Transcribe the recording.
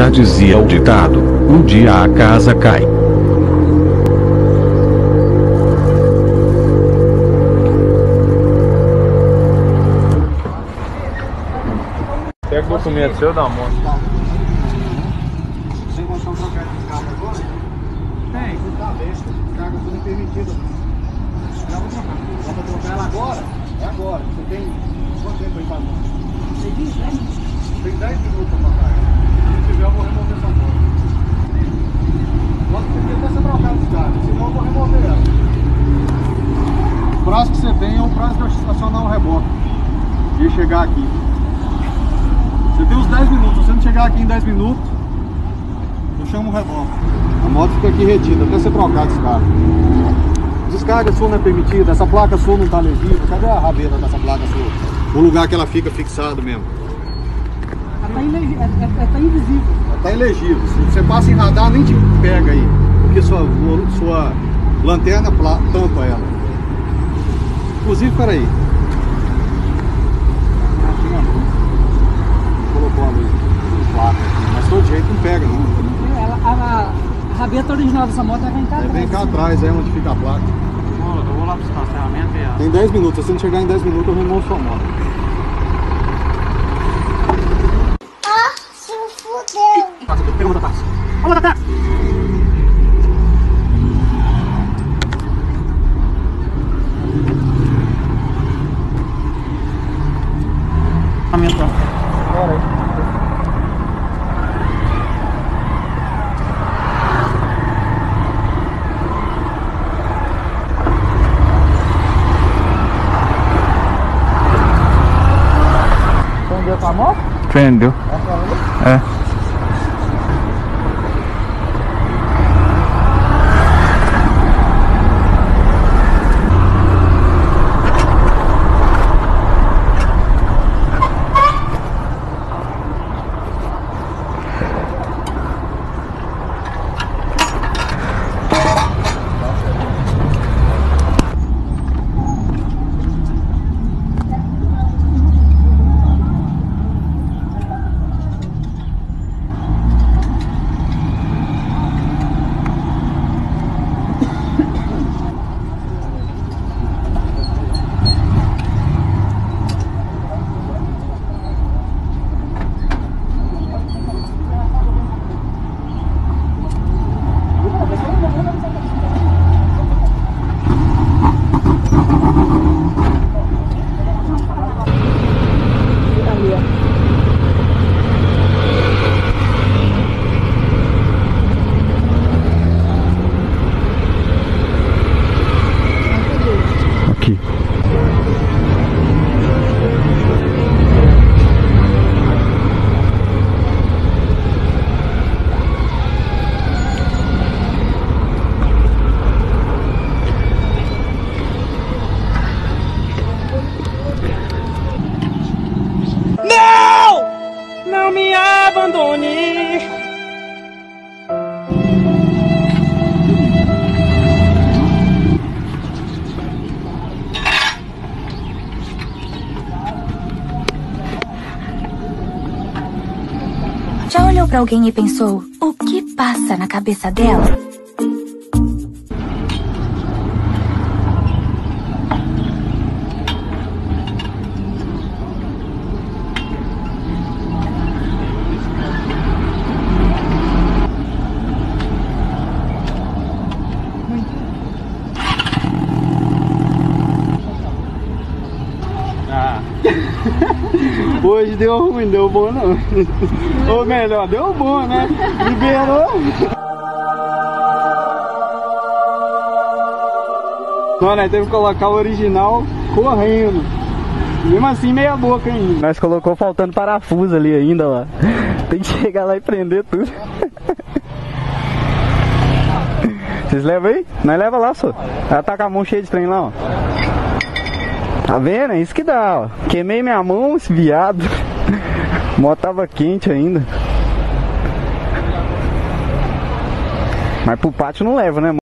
Já dizia o ditado, um dia a casa cai. Pega o documento seu, dá uma moto. Sem condição de trocar de carro agora? Tem, tudo tá besta. Carga tudo permitida. Já vou trocar. Dá pra trocar ela agora? É agora. Você tem quanto tempo aí pra nós? Tem 10 minutos pra carga. Se tiver, eu vou remover essa moto. Pode ter até ser trocado de carga, senão eu vou remover ela. O prazo que você tem é o prazo de eu estacionar o reboque e chegar aqui. Você tem uns 10 minutos, se você não chegar aqui em 10 minutos, eu chamo o reboque. A moto fica aqui retida, até ser trocado esse carro. Descarga sua não é permitida, essa placa sua não está legível. Cadê a rabeira dessa placa sua? O lugar que ela fica fixado mesmo. Tá invisível. Ela tá ilegível. Se você passa em radar, nem te pega aí. Porque sua lanterna tampa ela. Inclusive, peraí. Colocou a luz de placa aqui, mas todo jeito não pega, não. A rabeta original dessa moto vem cá atrás. Vem cá atrás, é onde fica a placa. Eu vou lá buscar a ferramenta e a... Tem 10 minutos, se você não chegar em 10 minutos, eu removo sua moto. Se fudeu. Pega a moto atrás. Vamos lá, Prendeu com a moto? Prendeu. É. Aqui. Não me abandone. Já olhou pra alguém e pensou, o que passa na cabeça dela? Hoje deu ruim, deu bom não. Ou melhor, deu bom, né? Liberou. Não, nós teve que colocar o original correndo. Mesmo assim, meia boca ainda. Nós colocou faltando parafuso ali ainda, ó. Tem que chegar lá e prender tudo. Vocês levam aí? Nós leva lá, só. Ela tá com a mão cheia de trem lá, ó. Tá vendo? É isso que dá, ó. Queimei minha mão, esse viado. A moto tava quente ainda. Mas pro pátio não leva, né?